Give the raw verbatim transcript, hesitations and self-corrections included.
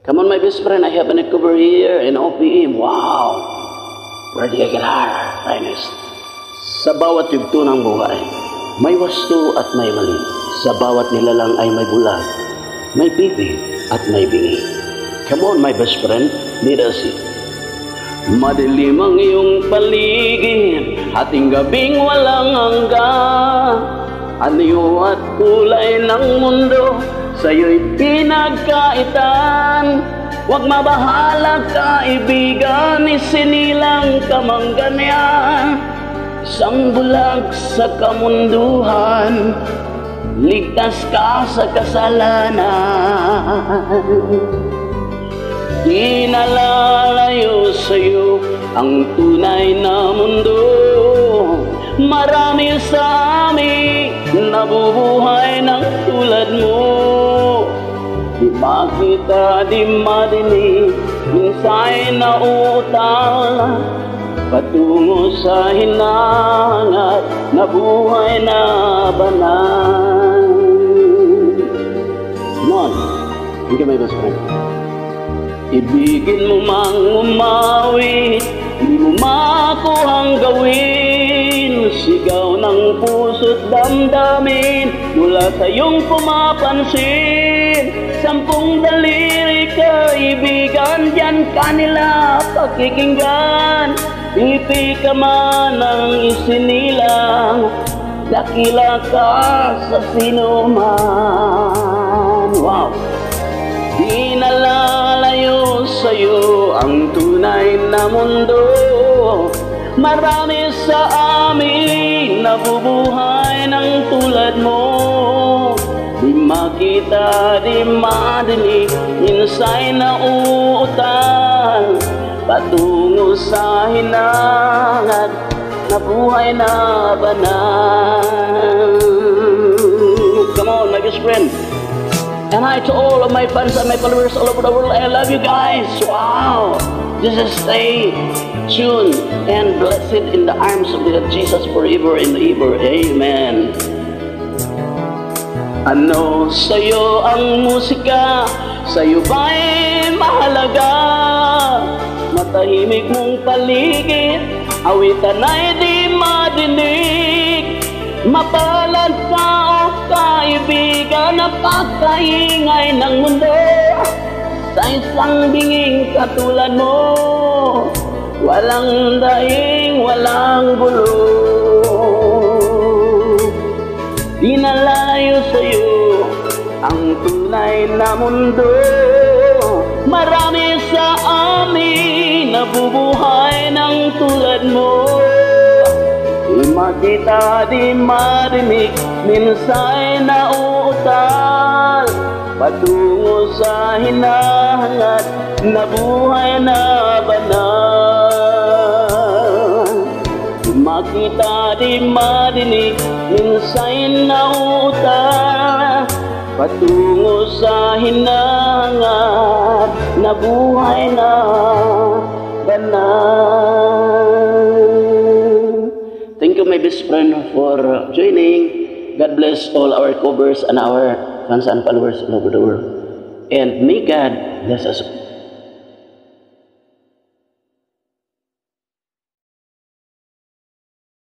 Come on, my best friend, I have a cover here in O P M. Wow! Ready Aguilar, finest. Sa bawat yugto ng buhay, may wasto at may mali. Sa bawat nilalang ay may bulag, may pipi at may bingi. Come on, my best friend, lead us in. Madilim ang iyong paligid, ating gabing walang hanggan. Anyo at kulay ng mundo, sa'yo'y pinagkaitan. Huwag mabahala kaibigan, isinilang kamangganyan. Isang bulag sa kamunduhan, ligtas ka sa kasalanan. Di nalalayo sa'yo ang tunay na mundo. Marami sa amin nabubuhay ng tulad mo. Di makita, di madinig, minsay na utal, patungo sa hinangat na buhay na banal. Come on, thank you, my best friend. Ibigin mo mang umawit, di mo makuhang gawin. Sigaw ng puso't damdamin mula sa iyong pumapansin. Sampung daliri kaibigan, diyan kanila pakikinggan. Pipi ka man ang isinilang, dakila ka sa sinuman. Wow! Di nalalayo sa'yo ang tunay na mundo. Marami sa amin nabubuhay ng tulad mo. Di makita, di madinig, minsay na uutal, patungo sa hinangat na buhay na banal. Come on, my best friend. And hi to all of my fans and my followers all over the world. I love you guys. Wow. Just stay tuned and blessed in the arms of the Jesus forever and ever. Amen. Ano sa'yo ang musika? Sa'yo ba'y mahalaga? Matahimik mong paligid, awitan ay di madinig. Mapalad ka o kaibigan, napakaingay ng mundo. Sa isang binging katulad mo, walang daing, walang gulo. Di nalayo sa'yo ang tunay na mundo. Marami sa amin nabubuhay ng tulad mo. Di makita, di marinig, minsay na uutal, patungo sa hinangat na buhay na banal. Di makita, di marinig, minsay na uutal, patungo sa hinangat na buhay na banal. Thank you, my best friend, for joining. God bless all our covers and our fans and followers all over the world. And may God bless us.